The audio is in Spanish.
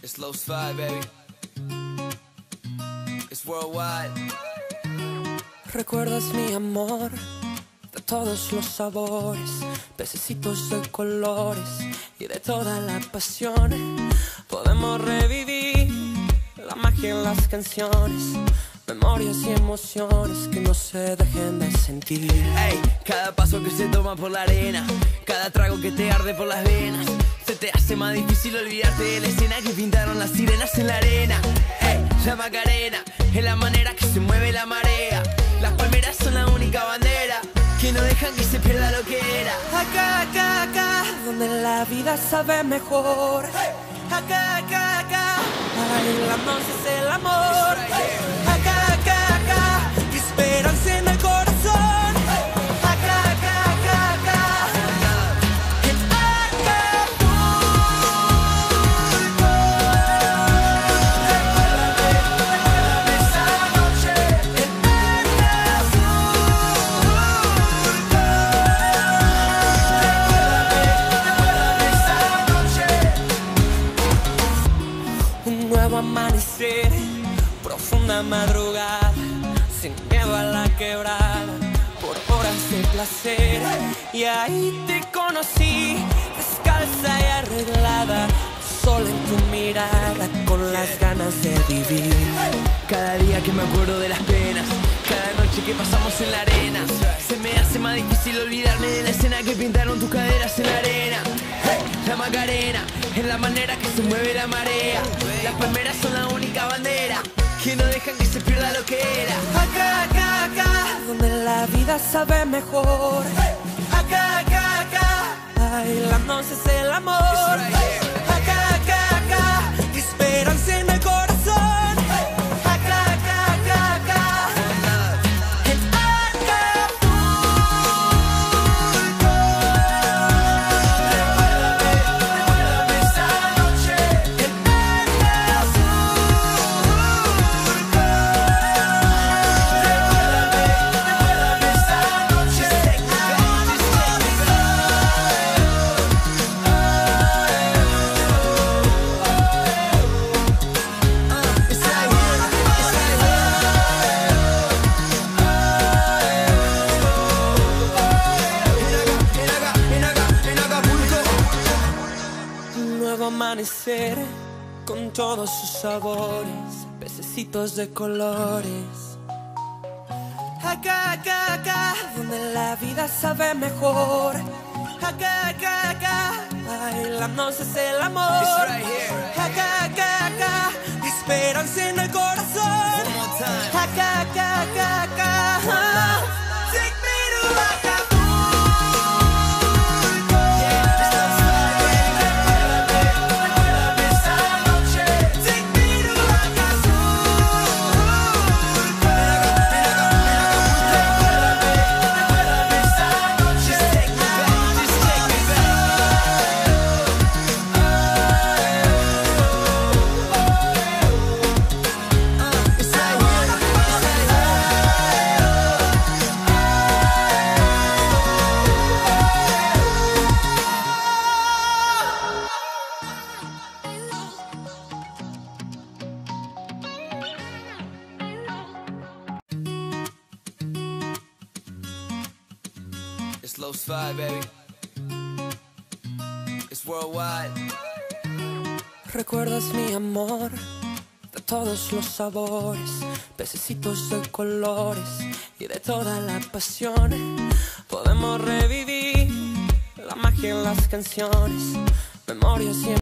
It's Low Spy, baby. It's worldwide. Recuerdas mi amor de todos los sabores, pececitos de colores y de toda la pasión. Podemos revivir la magia en las canciones, memorias y emociones que no se dejen de sentir. Ey, cada paso que se toma por la arena, cada trago que te arde por las venas, se te hace más difícil olvidarte de la escena que pintaron las sirenas en la arena. Ey, la Macarena es la manera que se mueve la marea. Las palmeras son la única bandera que no dejan que se pierda lo que era. Acá, acá, acá, donde la vida sabe mejor. Acá, acá, acá, bailamos es el amor. Acá, acá, acá, esperanza en el corazón. Acá, acá, acá, acá, en Acapulco. Recuérdame esa noche en Recuérdame esa noche. Un nuevo amanecer, profunda madrugada, sin miedo a la quebrada, por horas de placer. Y ahí te conocí, descalza y arreglada, sola en tu mirada, con las ganas de vivir. Cada día que me acuerdo de las penas, cada noche que pasamos en la arena, se me hace más difícil olvidarme de la escena que pintaron tus caderas en la arena. Hey, la Macarena es la manera que se mueve la marea. Las palmeras son la única bandera que no dejan que se pierda lo que era. Acá, acá, acá, donde la vida sabe mejor. Acá, acá, acá, bailamos es el amor. Acá, acá, acá, esperanza en el corazón. Acá, acá, acá, acá, en Acapulco. Recuérdame esa noche en Recuérdame esa noche. Un nuevo amanecer con todos sus sabores, pececitos de colores. Acá, acá, acá, donde la vida sabe mejor. Acá, acá, acá, bailamos es el amor. Acá, acá, acá, esperanza en el corazón. Acá, acá, acá, acá, take me to Acapulco. Recuérdame esa noche, take me to Acapulco. Recuérdame esa noche, take me It's Low Spy, baby. It's worldwide. Recuerdas mi amor de todos los sabores, pececitos de colores y de toda la pasión. Podemos revivir la magia en las canciones, memorias y